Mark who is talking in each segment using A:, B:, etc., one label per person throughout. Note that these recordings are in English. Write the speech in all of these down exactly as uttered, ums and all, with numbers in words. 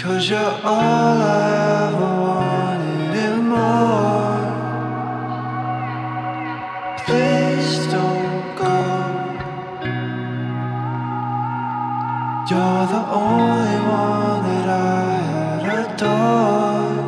A: 'Cause you're all I ever wanted and more. Please don't go. You're the only one that I had adored.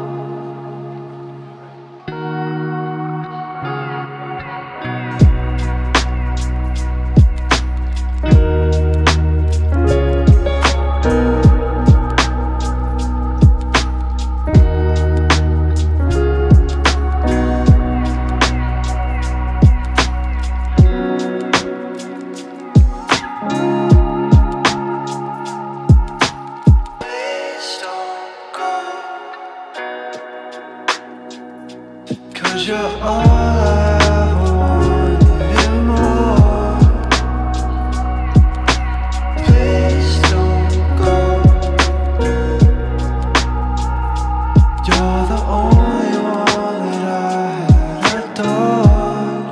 A: Cause you're all I ever wanted and more. Please don't go. You're the only one that I had adored.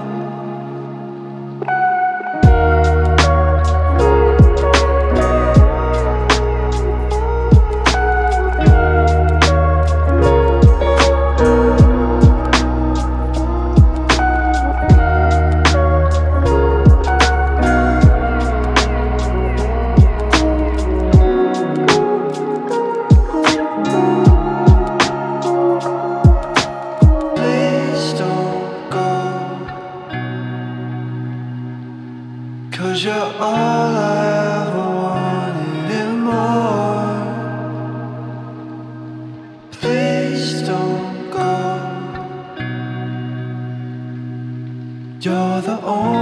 A: Cause you're all I ever wanted and more. Please don't go. You're the only